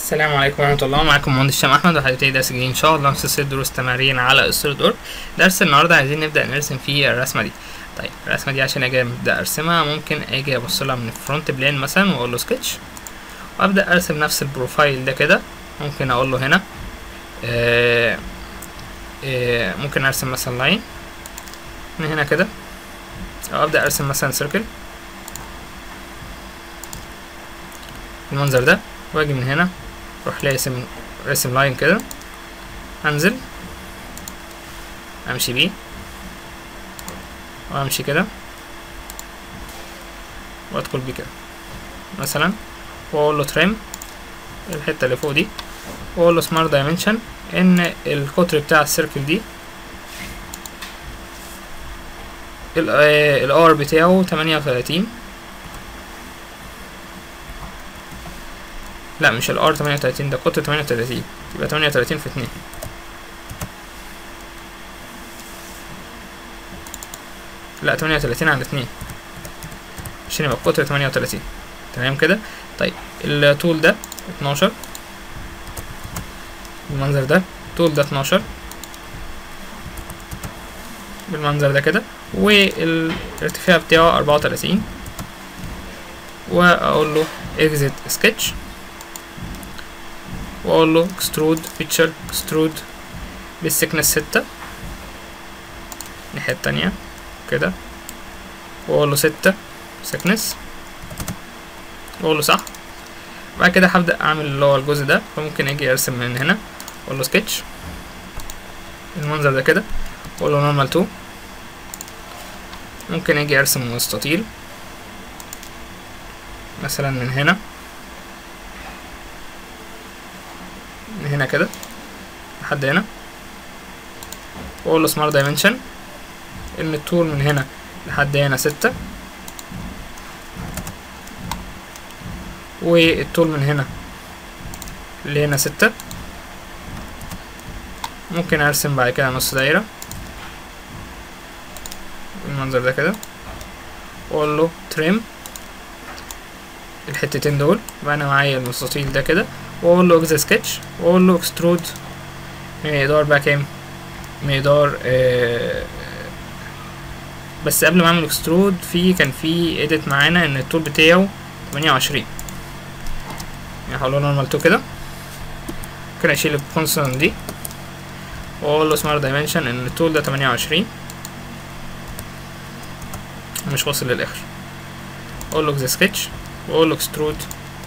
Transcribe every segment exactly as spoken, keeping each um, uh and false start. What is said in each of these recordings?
السلام عليكم ورحمة الله. معكم مهندس هشام أحمد وهنبتدي درس جديد إن شاء الله من سلسلة دروس تمارين على السوليد وورك. درس النهاردة عايزين نبدأ نرسم فيه الرسمة دي. طيب الرسمة دي عشان أجي أبدأ أرسمها ممكن أجي أبصلها من الفرونت بلين مثلا وأقول له سكتش وأبدأ أرسم نفس البروفايل ده كده. ممكن أقول له هنا آه آه ممكن أرسم مثلا لاين من هنا كده، أو أبدأ أرسم مثلا سيركل بالمنظر ده، وأجي من هنا اروح راسم راسم لاين كده، انزل امشي بيه وامشي كده وادخل بيه كده مثلا، واقول له تريم الحته اللي فوق دي، واقول له سمارت دايمنشن ان القطر بتاع السيركل دي الار بتاعه تمانية وتلاتين، لا مش الار تمانية وتلاتين، ده قطر تمانية وتلاتين، يبقى تمانية وتلاتين في اتنين، لا تمانية وتلاتين على اتنين عشان يبقى القطر تمانية وتلاتين. تمام كده. طيب الطول ده اتناشر بالمنظر ده، الطول ده اتناشر بالمنظر ده كده، والارتفاع بتاعه اربعة وتلاتين، واقول له exit sketch واقول له extrude feature extrude بالسكنس ستة الناحية التانية كده، واقول له ستة سكنس واقول له صح. بعد كده هبدأ اعمل اللي هو الجزء ده، فممكن اجي ارسم من هنا اقول له سكتش المنظر ده كده، واقول له نورمال تو. ممكن اجي ارسم مستطيل مثلا من هنا من هنا كده لحد هنا، واقول له سمارت دايمنشن ان الطول من هنا لحد هنا ستة، والطول من هنا لهنا ستة. ممكن ارسم بعد كده نص دايرة بالمنظر ده كده، واقول له تريم الحتتين دول، يبقى انا معايا المستطيل ده كده، واقول له اكزت سكتش واقول له اكسترود مقدار بقى كام، مقدار آه بس قبل ما اعمل اكسترود في كان في اديت معانا ان الطول بتاعه تمانية وعشرين، يعني هقول له نورمال تو كده. ممكن اشيل الكونستانت دي واقول له سمارت دايمنشن ان الطول ده تمانية وعشرين مش واصل للاخر، اقول له اكزت سكتش واقول له اكسترود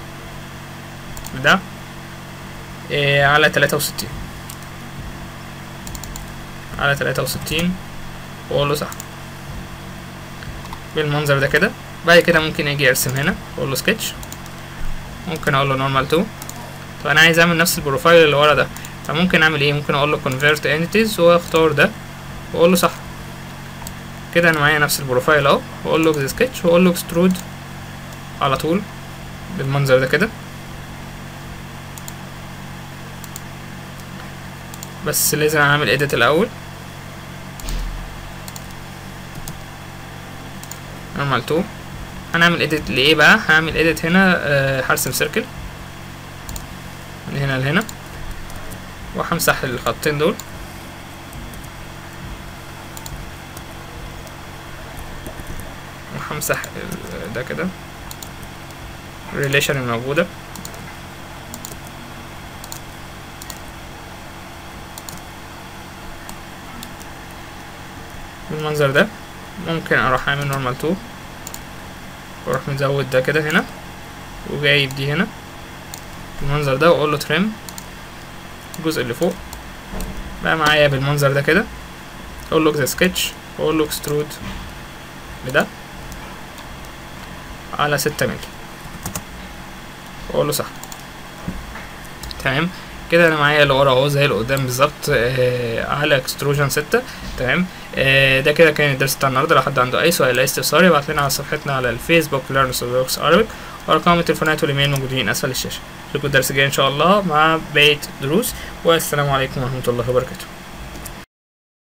ده إيه على تلاتة وستين على تلاتة وستين واقول له صح بالمنظر ده كده. بعد كده ممكن اجي ارسم هنا واقول له سكتش، ممكن اقول له نورمال تو. طب انا عايز اعمل نفس البروفايل اللي ورا ده، فممكن اعمل ايه؟ ممكن اقول له convert entities واختار ده واقول له صح كده. انا معايا نفس البروفايل اهو، واقول له اكزت سكتش واقول له اكسترود على طول بالمنظر ده كده. بس لازم اعمل edit الاول، نورمال تو. هنعمل edit لايه بقى؟ هعمل edit هنا أه هرسم سيركل من هنا لهنا، وهمسح الخطين دول، وهمسح ده كده الريليشن الموجودة، بالمنظر ده. ممكن اروح اعمل نورمال تو واروح مزود ده كده هنا وجايب دي هنا بالمنظر ده، واقول له تريم الجزء اللي فوق بقى معايا بالمنظر ده كده، اقول له اكزت سكتش واقول له اكسترود بده على ستة مللي واقول له صح. تمام كده انا معايا اللي ورا اهو زي اللي قدام بالظبط آه على اكستروجن ستة. تمام آه ده كده كان الدرس بتاع النهارده. لو حد عنده اي سؤال اي استفسار يبعت لنا على صفحتنا على الفيسبوك ليرن سوليد ووركس Arabic، وارقام التليفونات والايميل موجودين اسفل الشاشه. اشوفكم الدرس الجاي ان شاء الله مع بقيه دروس، والسلام عليكم ورحمه الله وبركاته.